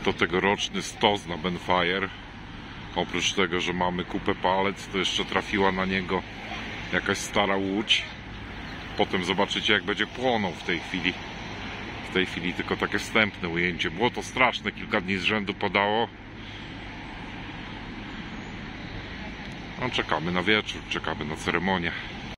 To tegoroczny stos na Benfire. Oprócz tego, że mamy kupę palec, to jeszcze trafiła na niego jakaś stara łódź. Potem zobaczycie, jak będzie płonął w tej chwili. W tej chwili tylko takie wstępne ujęcie. Było to straszne, kilka dni z rzędu padało. No, czekamy na wieczór, czekamy na ceremonię.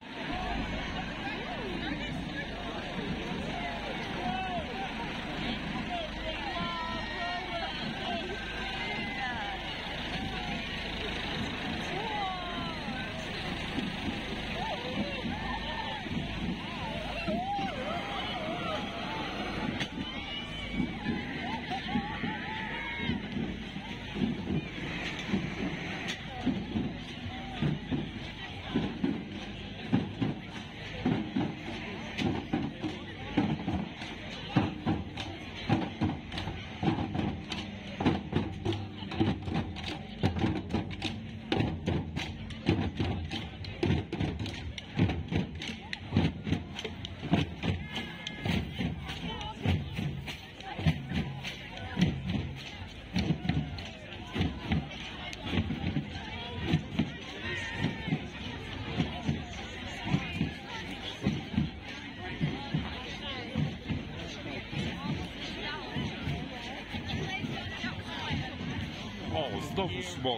O, znowu smok.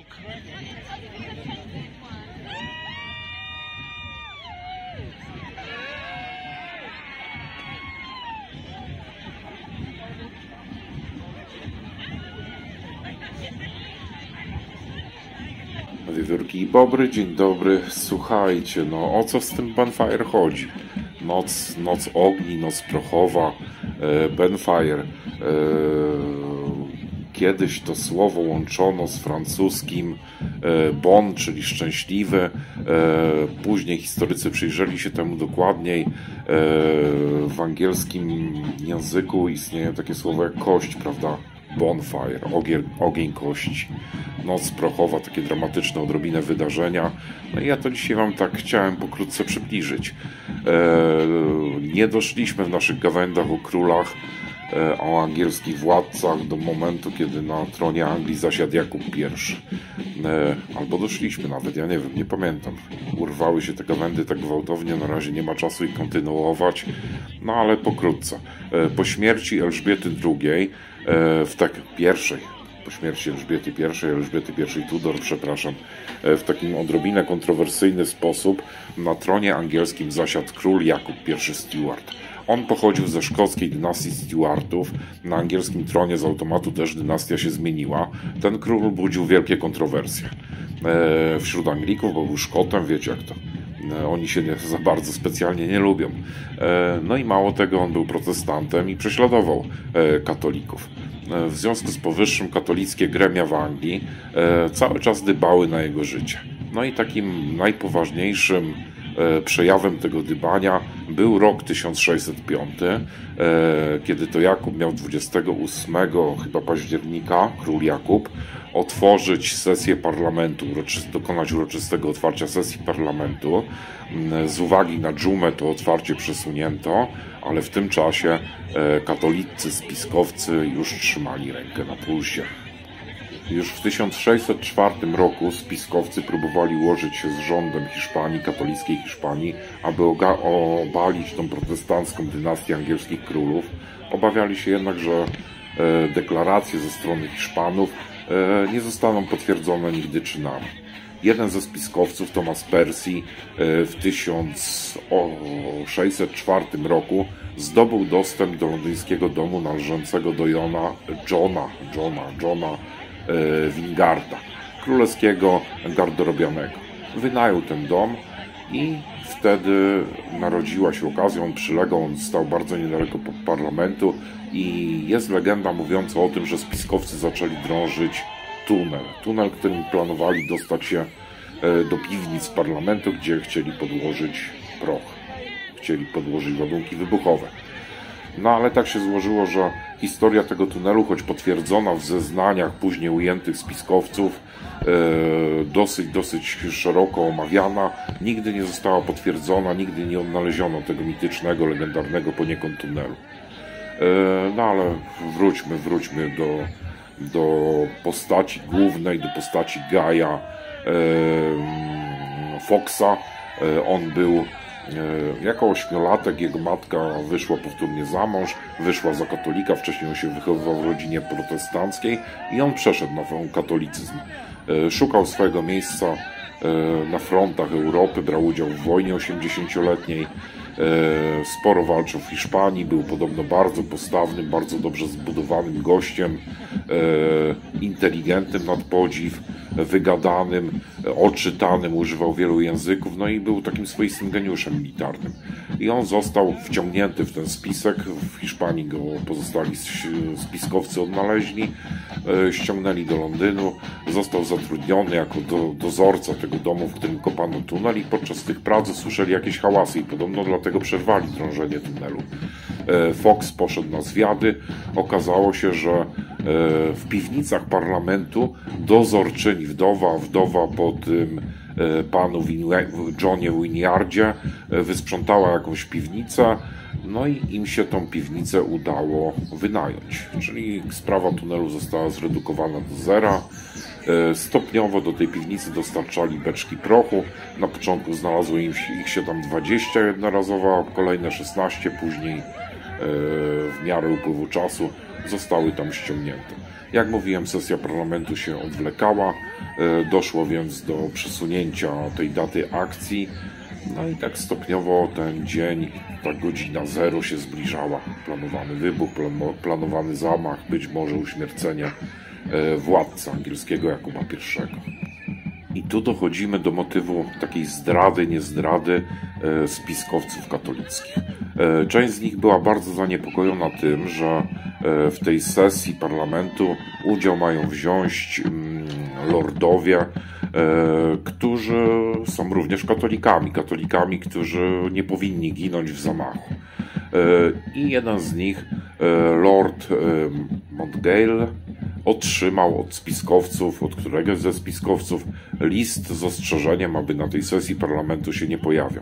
Wiewiórki i bobry, dzień dobry. Słuchajcie, no o co z tym Benfire chodzi? Noc ogni, noc prochowa, Benfire. Kiedyś to słowo łączono z francuskim bon, czyli szczęśliwy. Później historycy przyjrzeli się temu dokładniej. W angielskim języku istnieje takie słowo jak kość, prawda? Bonfire, ogień kości. Noc prochowa, takie dramatyczne odrobinę wydarzenia. No i ja to dzisiaj Wam tak chciałem pokrótce przybliżyć. Nie doszliśmy w naszych gawędach o królach, o angielskich władcach do momentu, kiedy na tronie Anglii zasiadł Jakub I. Albo doszliśmy nawet, ja nie wiem, nie pamiętam. Urwały się te gawędy tak gwałtownie, na razie nie ma czasu ich kontynuować. No ale pokrótce. Po śmierci Elżbiety II, po śmierci Elżbiety I Tudor, przepraszam, w takim odrobinę kontrowersyjny sposób na tronie angielskim zasiadł król Jakub I Stuart. On pochodził ze szkockiej dynastii Stuartów. Na angielskim tronie z automatu też dynastia się zmieniła. Ten król budził wielkie kontrowersje wśród Anglików, bo był Szkotem, wiecie jak to. Oni się za bardzo specjalnie nie lubią. No i mało tego, on był protestantem i prześladował katolików. W związku z powyższym katolickie gremia w Anglii cały czas dbały na jego życie. No i takim najpoważniejszym przejawem tego dbania był rok 1605, kiedy to Jakub miał 28 chyba października, król Jakub, otworzyć sesję parlamentu, dokonać uroczystego otwarcia sesji parlamentu. Z uwagi na dżumę to otwarcie przesunięto, ale w tym czasie katolicy spiskowcy już trzymali rękę na pulsie. Już w 1604 roku spiskowcy próbowali ułożyć się z rządem Hiszpanii, katolickiej Hiszpanii, aby obalić tą protestancką dynastię angielskich królów. Obawiali się jednak, że deklaracje ze strony Hiszpanów nie zostaną potwierdzone nigdy czynami. Jeden ze spiskowców, Thomas Percy, w 1604 roku zdobył dostęp do londyńskiego domu należącego do Johna Wingarda, królewskiego garderobianego. Wynajął ten dom i wtedy narodziła się okazja, on przylegał, on stał bardzo niedaleko parlamentu i jest legenda mówiąca o tym, że spiskowcy zaczęli drążyć tunel, którym planowali dostać się do piwnic parlamentu, gdzie chcieli podłożyć proch, chcieli podłożyć ładunki wybuchowe. No ale tak się złożyło, że historia tego tunelu, choć potwierdzona w zeznaniach później ujętych spiskowców, dosyć szeroko omawiana, nigdy nie została potwierdzona, nigdy nie odnaleziono tego mitycznego, legendarnego poniekąd tunelu. No ale wróćmy do postaci głównej, do postaci Gaja Foxa. On był jako ośmiolatek, jego matka wyszła powtórnie za mąż, wyszła za katolika, wcześniej on się wychowywał w rodzinie protestanckiej i on przeszedł na katolicyzm. Szukał swojego miejsca na frontach Europy, brał udział w wojnie 80-letniej, sporo walczył w Hiszpanii, był podobno bardzo postawnym, bardzo dobrze zbudowanym gościem, inteligentnym nad podziw, wygadanym, odczytanym, używał wielu języków, no i był takim swoistym geniuszem militarnym. I on został wciągnięty w ten spisek, w Hiszpanii go pozostali spiskowcy odnaleźli, ściągnęli do Londynu, został zatrudniony jako dozorca tego domu, w którym kopano tunel i podczas tych prac słyszeli jakieś hałasy i podobno dlatego przerwali drążenie tunelu. Fox poszedł na zwiady, okazało się, że w piwnicach parlamentu dozorczyni, wdowa po tym panu Johnie Wynyardzie wysprzątała jakąś piwnicę, no i im się tą piwnicę udało wynająć. Czyli sprawa tunelu została zredukowana do zera. Stopniowo do tej piwnicy dostarczali beczki prochu. Na początku znalazło ich się tam 20 jednorazowo, kolejne 16 później w miarę upływu czasu zostały tam ściągnięte. Jak mówiłem, sesja parlamentu się odwlekała, doszło więc do przesunięcia tej daty akcji, no i tak stopniowo ten dzień, ta godzina 0 się zbliżała. Planowany wybuch, planowany zamach, być może uśmiercenie władcy angielskiego Jakuba I. I tu dochodzimy do motywu takiej zdrady, niezdrady spiskowców katolickich. Część z nich była bardzo zaniepokojona tym, że w tej sesji parlamentu udział mają wziąć lordowie, którzy są również katolikami, którzy nie powinni ginąć w zamachu. I jeden z nich, Lord Montgale, otrzymał od spiskowców, od któregoś ze spiskowców, list z ostrzeżeniem, aby na tej sesji parlamentu się nie pojawiał.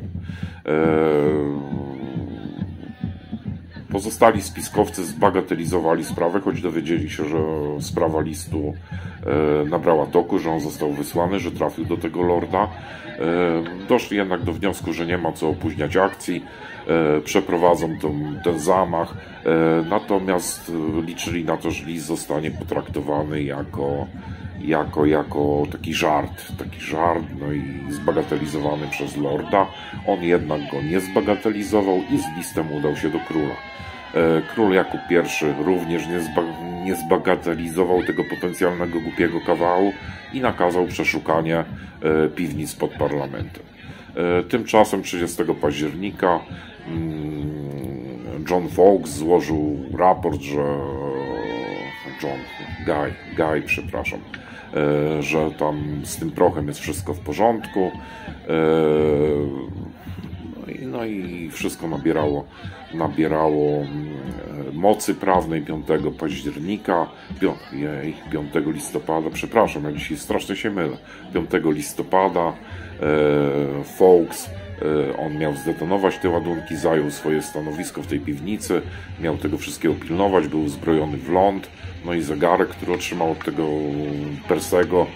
Pozostali spiskowcy zbagatelizowali sprawę, choć dowiedzieli się, że sprawa listu nabrała toku, że on został wysłany, że trafił do tego lorda. Doszli jednak do wniosku, że nie ma co opóźniać akcji, przeprowadzą ten zamach, natomiast liczyli na to, że list zostanie potraktowany jako taki żart, no i zbagatelizowany przez lorda. On jednak go nie zbagatelizował i z listem udał się do króla. Król Jakub I również nie zbagatelizował tego potencjalnego głupiego kawału i nakazał przeszukanie piwnic pod parlamentem. Tymczasem 30 października John Fawkes złożył raport, że że tam z tym prochem jest wszystko w porządku. No i wszystko nabierało mocy prawnej 5 października, 5 listopada, przepraszam, ja dzisiaj strasznie się mylę, 5 listopada Fawkes, on miał zdetonować te ładunki, zajął swoje stanowisko w tej piwnicy, miał tego wszystkiego pilnować, był uzbrojony w ląd, no i zegarek, który otrzymał od tego Persego,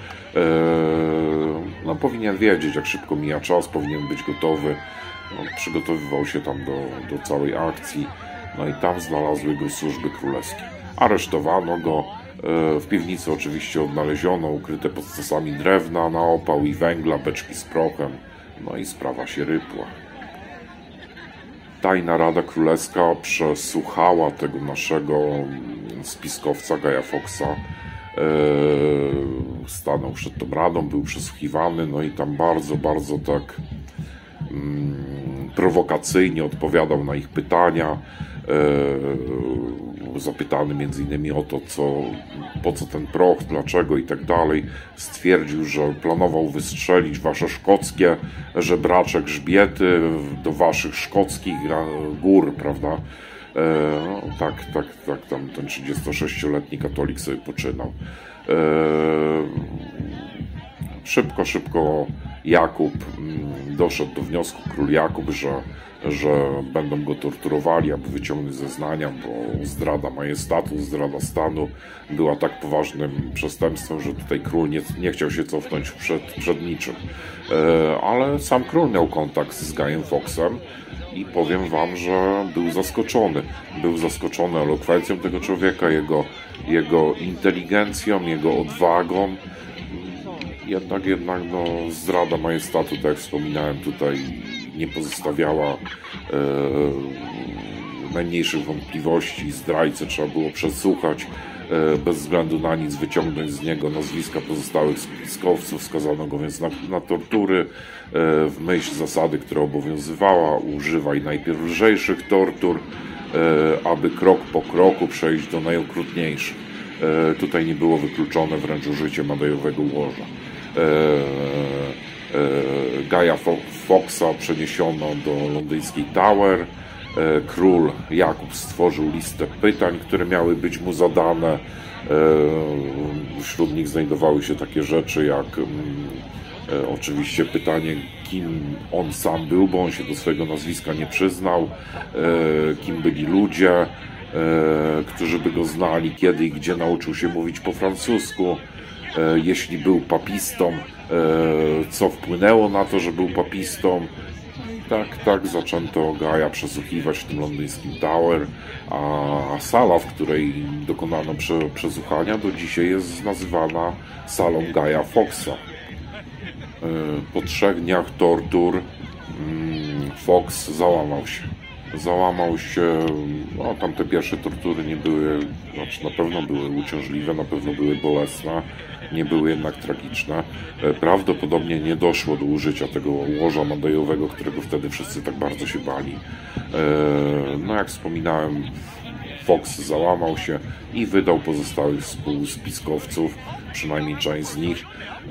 no powinien wiedzieć, jak szybko mija czas, powinien być gotowy. On przygotowywał się tam do całej akcji, no i tam znalazły go służby królewskie. Aresztowano go, w piwnicy oczywiście odnaleziono ukryte pod stosami drewna na opał i węgla, beczki z prochem, no i sprawa się rypła. Tajna Rada Królewska przesłuchała tego naszego spiskowca Gaja Foxa, stanął przed tą radą, był przesłuchiwany, no i tam bardzo tak prowokacyjnie odpowiadał na ich pytania, zapytany m.in. o to, po co ten proch, dlaczego i tak dalej. Stwierdził, że planował wystrzelić wasze szkockie żebracze grzbiety do waszych szkockich gór, prawda? Tak, tam ten 36-letni katolik sobie poczynał. Szybko Jakub doszedł do wniosku, król Jakub, że będą go torturowali, aby wyciągnąć zeznania, bo zdrada majestatu, zdrada stanu była tak poważnym przestępstwem, że tutaj król nie chciał się cofnąć przed niczym. Ale sam król miał kontakt z Guyem Fawkesem i powiem wam, że był zaskoczony. Był zaskoczony elokwencją tego człowieka, jego inteligencją, jego odwagą. Jednak no, zdrada majestatu, tak jak wspominałem tutaj, nie pozostawiała najmniejszych wątpliwości. Zdrajcę trzeba było przesłuchać, bez względu na nic wyciągnąć z niego nazwiska pozostałych spiskowców. Skazano go więc na tortury w myśl zasady, która obowiązywała: używaj najpierw lżejszych tortur, aby krok po kroku przejść do najokrutniejszych. Tutaj nie było wykluczone wręcz użycie Madejowego łoża. Guy'a Fawkesa przeniesiono do londyńskiej Tower. Król Jakub stworzył listę pytań, które miały być mu zadane. Wśród nich znajdowały się takie rzeczy jak oczywiście pytanie, kim on sam był, bo on się do swojego nazwiska nie przyznał, kim byli ludzie, którzy by go znali, kiedy i gdzie nauczył się mówić po francusku, jeśli był papistą, co wpłynęło na to, że był papistą. Tak zaczęto Guy'a przesłuchiwać w tym londyńskim Tower, a sala, w której dokonano przesłuchania, do dzisiaj jest nazywana salą Guy'a Fawkesa. Po 3 dniach tortur Fawkes załamał się. No, tamte pierwsze tortury nie były, znaczy na pewno były uciążliwe, na pewno były bolesne, nie były jednak tragiczne. Prawdopodobnie nie doszło do użycia tego łoża Madejowego, którego wtedy wszyscy tak bardzo się bali. No jak wspominałem, Fawkes załamał się i wydał pozostałych współspiskowców, przynajmniej część z nich.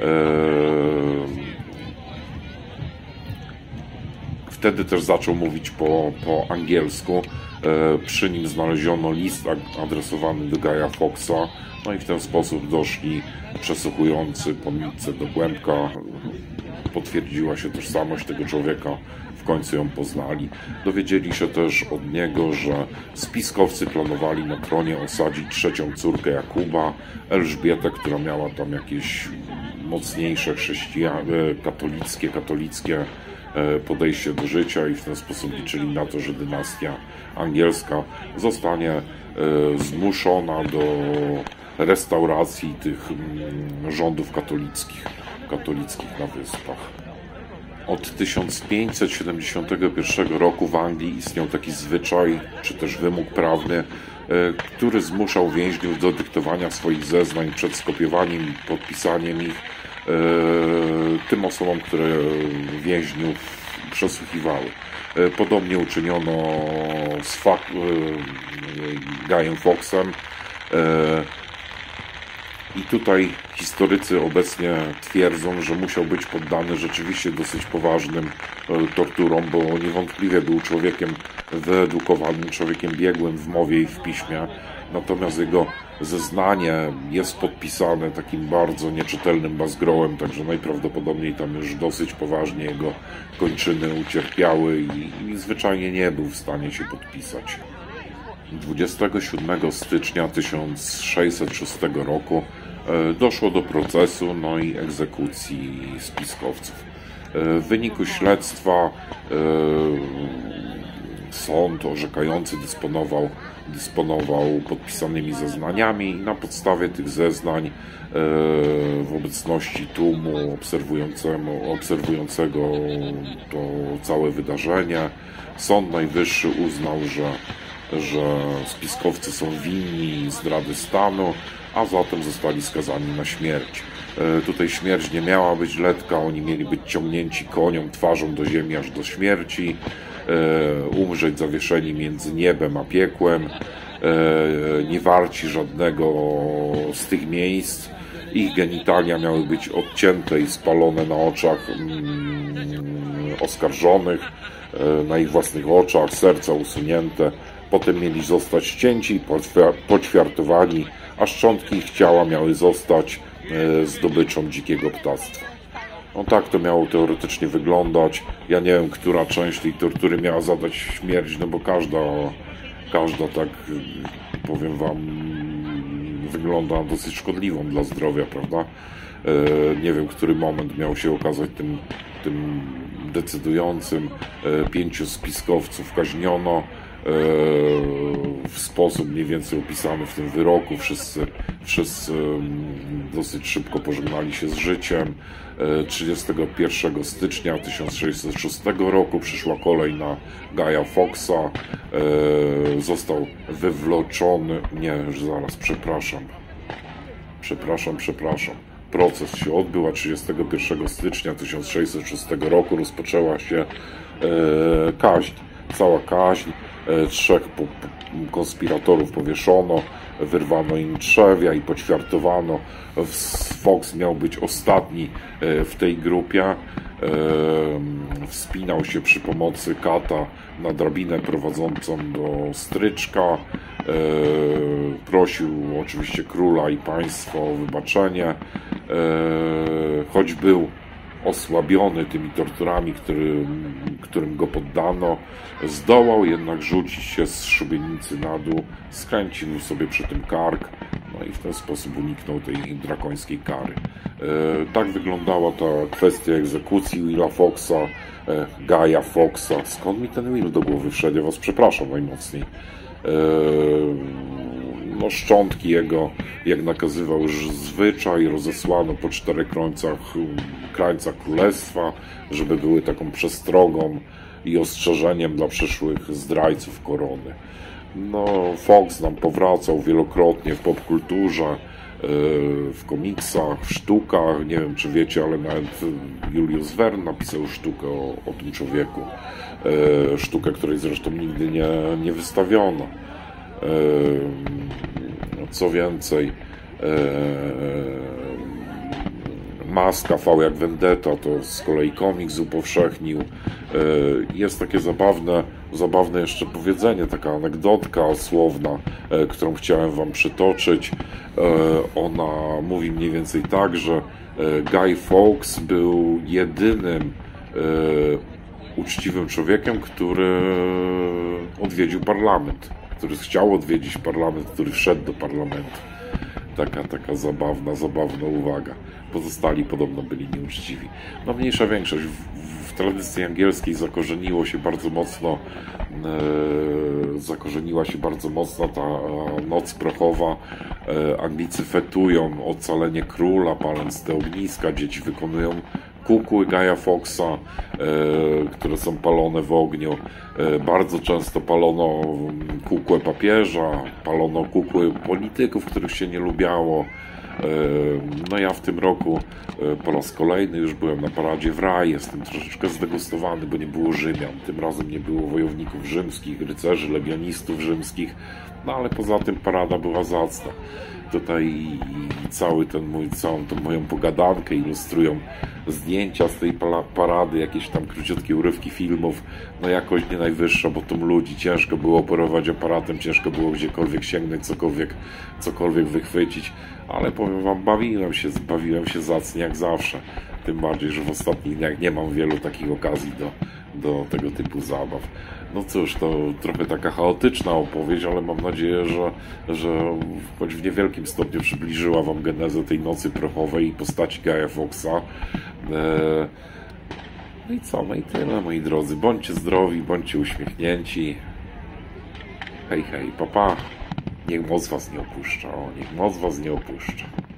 Wtedy też zaczął mówić po angielsku. Przy nim znaleziono list adresowany do Guy'a Fawkesa. No i w ten sposób doszli przesłuchujący po nitce do kłębka. Potwierdziła się tożsamość tego człowieka. W końcu ją poznali. Dowiedzieli się też od niego, że spiskowcy planowali na tronie osadzić 3. córkę Jakuba, Elżbietę, która miała tam jakieś mocniejsze katolickie podejście do życia i w ten sposób liczyli na to, że dynastia angielska zostanie zmuszona do restauracji tych rządów katolickich na Wyspach. Od 1571 roku w Anglii istniał taki zwyczaj, czy też wymóg prawny, który zmuszał więźniów do dyktowania swoich zeznań przed skopiowaniem i podpisaniem ich tym osobom, które więźniów przesłuchiwały. Podobnie uczyniono z Guy'em Fawkesem. I tutaj historycy obecnie twierdzą, że musiał być poddany rzeczywiście dosyć poważnym torturom, bo niewątpliwie był człowiekiem wyedukowanym, człowiekiem biegłym w mowie i w piśmie. Natomiast jego zeznanie jest podpisane takim bardzo nieczytelnym bazgrołem, także najprawdopodobniej tam już dosyć poważnie jego kończyny ucierpiały i zwyczajnie nie był w stanie się podpisać. 27 stycznia 1606 roku doszło do procesu, no i egzekucji spiskowców. W wyniku śledztwa sąd orzekający dysponował podpisanymi zeznaniami i na podstawie tych zeznań w obecności tłumu obserwującego to całe wydarzenie Sąd Najwyższy uznał, że spiskowcy są winni zdrady stanu, a zatem zostali skazani na śmierć. Tutaj śmierć nie miała być letka, oni mieli być ciągnięci koniom twarzą do ziemi aż do śmierci, umrzeć zawieszeni między niebem a piekłem, nie warci żadnego z tych miejsc. Ich genitalia miały być odcięte i spalone na oczach oskarżonych, na ich własnych oczach, serca usunięte. Potem mieli zostać ścięci i poćwiartowani, a szczątki ich ciała miały zostać zdobyczą dzikiego ptactwa. No tak to miało teoretycznie wyglądać. Ja nie wiem, która część tej tortury miała zadać śmierć, no bo każda tak, powiem wam, wygląda dosyć szkodliwą dla zdrowia, prawda? Nie wiem, który moment miał się okazać tym decydującym. 5 spiskowców kaźniono w sposób mniej więcej opisany w tym wyroku. Wszyscy dosyć szybko pożegnali się z życiem. 31 stycznia 1606 roku przyszła kolej na Gaya Fawkesa. Został wywleczony. Nie, już zaraz, przepraszam. Proces się odbył, a 31 stycznia 1606 roku rozpoczęła się kaźń. Cała kaźń. 3 konspiratorów powieszono, wyrwano im trzewia i poćwiartowano. Fawkes miał być ostatni w tej grupie. Wspinał się przy pomocy kata na drabinę prowadzącą do stryczka. Prosił oczywiście króla i państwo o wybaczenie. Choć był osłabiony tymi torturami, którym go poddano, zdołał jednak rzucić się z szubienicy na dół, skręcił sobie przy tym kark, no i w ten sposób uniknął tej drakońskiej kary. Tak wyglądała ta kwestia egzekucji Willa Fawkesa, Gaya Fawkesa. Skąd mi ten Will do głowy wszedł? Ja was przepraszam najmocniej. No, szczątki jego, jak nakazywał już zwyczaj, rozesłano po 4 krańcach królestwa, żeby były taką przestrogą i ostrzeżeniem dla przyszłych zdrajców korony. No, Fawkes nam powracał wielokrotnie w popkulturze, w komiksach, w sztukach. Nie wiem, czy wiecie, ale nawet Julius Verne napisał sztukę o tym człowieku. Sztukę, której zresztą nigdy nie wystawiono. Co więcej, Maska V jak Vendetta to z kolei komiks upowszechnił. Jest takie zabawne jeszcze powiedzenie, taka anegdotka słowna, którą chciałem wam przytoczyć. Ona mówi mniej więcej tak, że Guy Fawkes był jedynym uczciwym człowiekiem, który odwiedził parlament, który chciał odwiedzić parlament, który wszedł do parlamentu. Taka zabawna uwaga. Pozostali podobno byli nieuczciwi. No mniejsza większość. W tradycji angielskiej zakorzeniła się bardzo mocno ta noc prochowa. Anglicy fetują ocalenie króla, paląc te ogniska. Dzieci wykonują kukły Gaya Fawkesa, które są palone w ogniu. Bardzo często palono kukłę papieża, palono kukły polityków, których się nie lubiało. No ja w tym roku po raz kolejny już byłem na paradzie w Raj. Jestem troszeczkę zdegustowany, bo nie było Rzymian. Tym razem nie było wojowników rzymskich, rycerzy, legionistów rzymskich. No ale poza tym parada była zacna. Tutaj całą tą moją pogadankę ilustrują zdjęcia z tej parady, jakieś tam króciutkie urywki filmów. No jakość nie najwyższa, bo tym ludzi ciężko było operować aparatem, ciężko było gdziekolwiek sięgnąć, cokolwiek wychwycić. Ale powiem wam, bawiłem się zacnie jak zawsze. Tym bardziej, że w ostatnich dniach nie mam wielu takich okazji do tego typu zabaw. No cóż, to trochę taka chaotyczna opowieść, ale mam nadzieję, że choć w niewielkim stopniu przybliżyła wam genezę tej nocy prochowej i postaci Gaya Fawkesa. No i co? No i tyle, moi drodzy. Bądźcie zdrowi, bądźcie uśmiechnięci. Hej, hej, papa. Niech moc was nie opuszcza. Niech moc was nie opuszcza.